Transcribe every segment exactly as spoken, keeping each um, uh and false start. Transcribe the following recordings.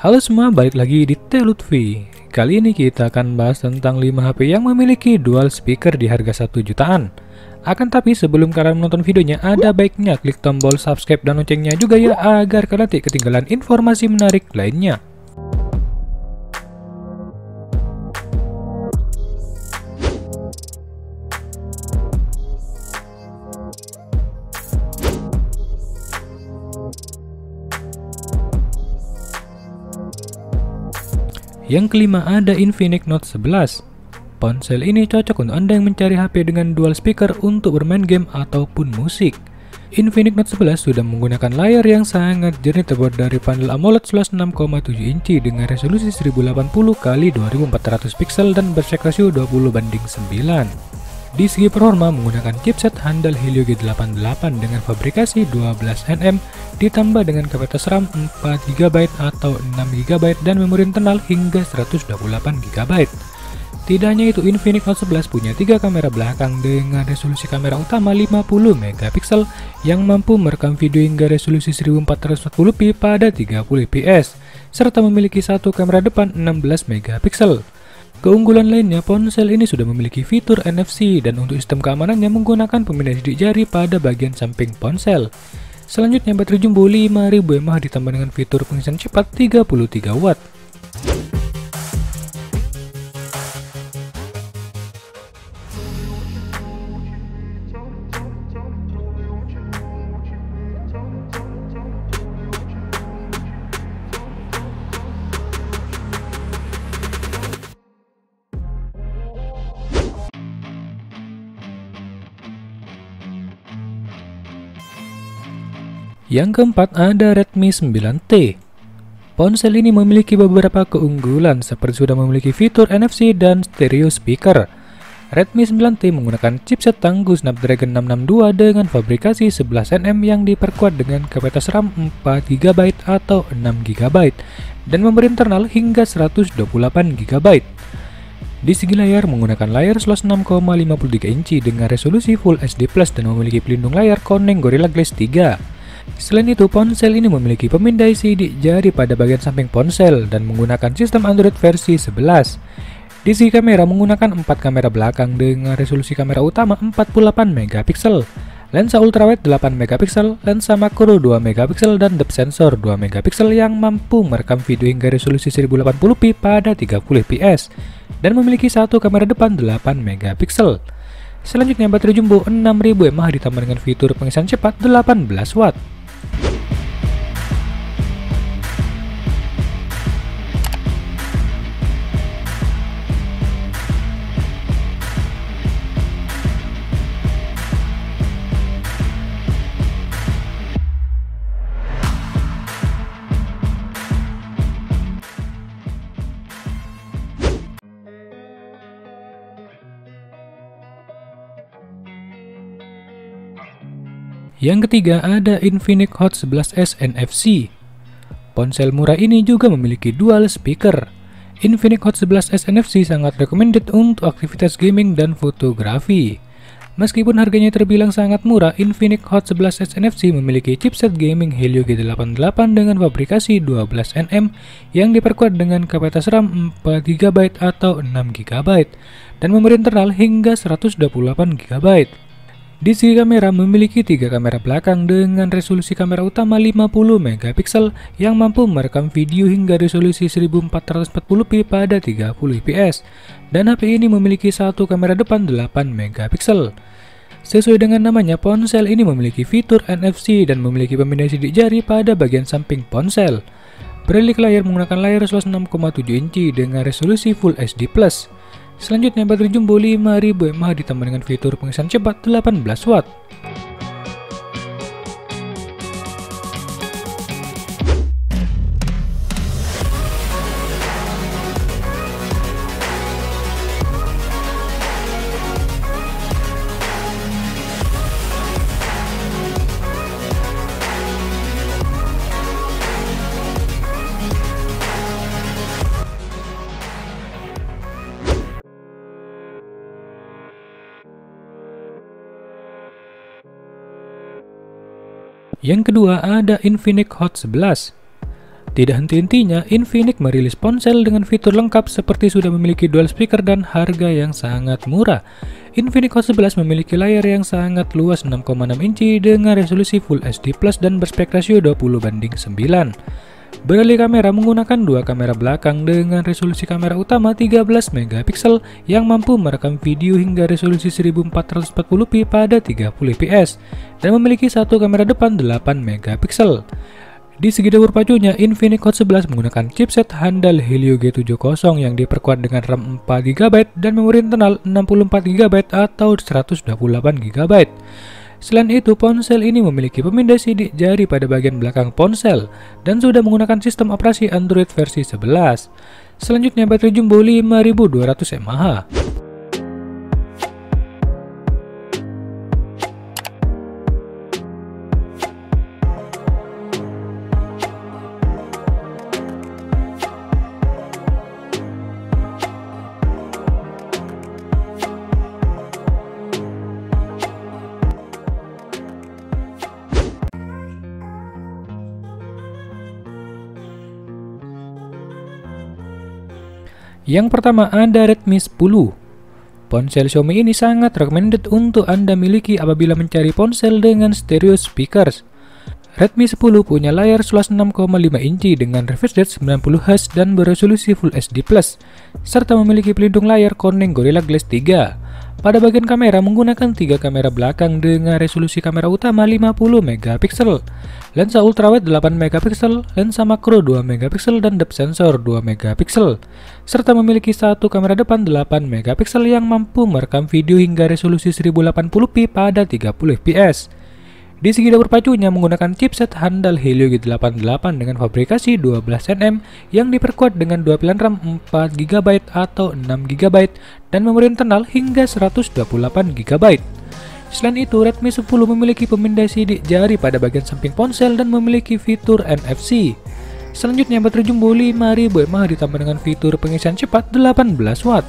Halo semua, balik lagi di Teh Lutfi. Kali ini kita akan bahas tentang lima H P yang memiliki dual speaker di harga satu jutaan. Akan tapi sebelum kalian menonton videonya, ada baiknya klik tombol subscribe dan loncengnya juga ya, agar kalian tidak ketinggalan informasi menarik lainnya. Yang kelima ada Infinix Note sebelas. Ponsel ini cocok untuk Anda yang mencari H P dengan dual speaker untuk bermain game ataupun musik. Infinix Note sebelas sudah menggunakan layar yang sangat jernih terbuat dari panel AMOLED seluas enam koma tujuh inci dengan resolusi seribu delapan puluh kali dua ribu empat ratus piksel dan aspek rasio dua puluh banding sembilan. Di segi performa menggunakan chipset handal Helio G delapan puluh delapan dengan fabrikasi dua belas nanometer ditambah dengan kapasitas RAM empat giga byte atau enam giga byte dan memori internal hingga seratus dua puluh delapan giga byte. Tidak hanya itu, Infinix Note sebelas punya tiga kamera belakang dengan resolusi kamera utama lima puluh megapiksel yang mampu merekam video hingga resolusi seribu empat ratus empat puluh p pada tiga puluh fps serta memiliki satu kamera depan enam belas megapiksel. Keunggulan lainnya, ponsel ini sudah memiliki fitur N F C dan untuk sistem keamanannya menggunakan pemindai sidik jari pada bagian samping ponsel. Selanjutnya, baterai jumbo lima ribu mAh ditambah dengan fitur pengisian cepat tiga puluh tiga watt. Yang keempat ada Redmi sembilan T. Ponsel ini memiliki beberapa keunggulan seperti sudah memiliki fitur N F C dan stereo speaker. Redmi sembilan T menggunakan chipset tangguh Snapdragon enam enam dua dengan fabrikasi sebelas nanometer yang diperkuat dengan kapasitas RAM empat giga byte atau enam giga byte dan memori internal hingga seratus dua puluh delapan giga byte. Di segi layar menggunakan layar seluas enam koma lima tiga inci dengan resolusi Full H D plus dan memiliki pelindung layar Corning Gorilla Glass tiga. Selain itu, ponsel ini memiliki pemindai sidik jari pada bagian samping ponsel dan menggunakan sistem Android versi sebelas. Di segi kamera menggunakan empat kamera belakang dengan resolusi kamera utama empat puluh delapan megapiksel, lensa ultrawide delapan megapiksel, lensa makro dua megapiksel dan depth sensor dua megapiksel yang mampu merekam video hingga resolusi seribu delapan puluh p pada tiga puluh fps dan memiliki satu kamera depan delapan megapiksel. Selanjutnya, baterai jumbo enam ribu mAh ditambah dengan fitur pengisian cepat delapan belas watt. Yang ketiga ada Infinix Hot sebelas S N F C. Ponsel murah ini juga memiliki dual speaker. Infinix Hot sebelas S N F C sangat recommended untuk aktivitas gaming dan fotografi. Meskipun harganya terbilang sangat murah, Infinix Hot sebelas S N F C memiliki chipset gaming Helio G delapan puluh delapan dengan fabrikasi dua belas nanometer yang diperkuat dengan kapasitas RAM empat giga byte atau enam giga byte dan memori internal hingga seratus dua puluh delapan giga byte. Di segi kamera memiliki tiga kamera belakang dengan resolusi kamera utama lima puluh megapiksel yang mampu merekam video hingga resolusi seribu empat ratus empat puluh p pada tiga puluh fps dan H P ini memiliki satu kamera depan delapan megapiksel. Sesuai dengan namanya, ponsel ini memiliki fitur N F C dan memiliki pemindai sidik jari pada bagian samping ponsel. Beralih ke layar menggunakan layar seluas enam koma tujuh inci dengan resolusi Full H D plus. Selanjutnya, baterai jumbo lima ribu mAh ditambah dengan fitur pengisian cepat delapan belas watt. Yang kedua ada Infinix Hot sebelas. Tidak henti-hentinya, Infinix merilis ponsel dengan fitur lengkap seperti sudah memiliki dual speaker dan harga yang sangat murah. Infinix Hot sebelas memiliki layar yang sangat luas enam koma enam inci dengan resolusi Full H D plus dan berspek rasio dua puluh banding sembilan. Beralih kamera menggunakan dua kamera belakang dengan resolusi kamera utama tiga belas megapiksel yang mampu merekam video hingga resolusi seribu empat ratus empat puluh p pada tiga puluh fps dan memiliki satu kamera depan delapan megapiksel. Di segi dapur pacunya, Infinix Hot sebelas menggunakan chipset handal Helio G tujuh puluh yang diperkuat dengan RAM empat giga byte dan memori internal enam puluh empat giga byte atau seratus dua puluh delapan giga byte. Selain itu, ponsel ini memiliki pemindai sidik jari pada bagian belakang ponsel dan sudah menggunakan sistem operasi Android versi sebelas. Selanjutnya, baterai jumbo lima ribu dua ratus mAh. Yang pertama ada Redmi sepuluh. Ponsel Xiaomi ini sangat recommended untuk Anda miliki apabila mencari ponsel dengan stereo speakers. Redmi sepuluh punya layar seluas enam koma lima inci dengan refresh rate sembilan puluh hertz dan beresolusi Full H D plus, serta memiliki pelindung layar Corning Gorilla Glass tiga. Pada bagian kamera menggunakan tiga kamera belakang dengan resolusi kamera utama lima puluh megapiksel, lensa ultrawide delapan megapiksel, lensa makro dua megapiksel dan depth sensor dua megapiksel, serta memiliki satu kamera depan delapan megapiksel yang mampu merekam video hingga resolusi seribu delapan puluh p pada tiga puluh fps. Di segi dapur pacunya menggunakan chipset handal Helio G delapan puluh delapan dengan fabrikasi dua belas nanometer yang diperkuat dengan dua pilihan RAM empat giga byte atau enam giga byte dan memori internal hingga seratus dua puluh delapan giga byte. Selain itu, Redmi sepuluh memiliki pemindai sidik jari pada bagian samping ponsel dan memiliki fitur N F C. Selanjutnya, baterai jumbo lima ribu mAh ditambah dengan fitur pengisian cepat delapan belas watt.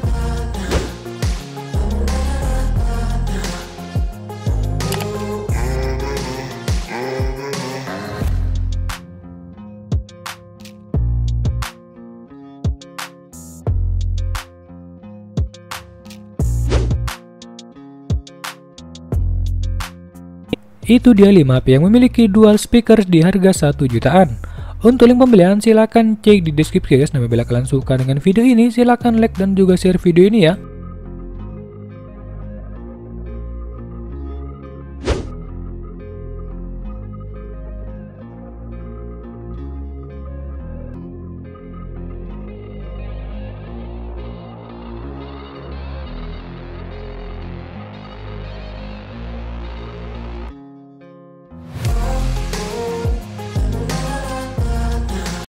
Itu dia lima H P yang memiliki dual speaker di harga satu jutaan. Untuk link pembelian silahkan cek di deskripsi guys. Nah, apabila kalian suka dengan video ini silahkan like dan juga share video ini ya.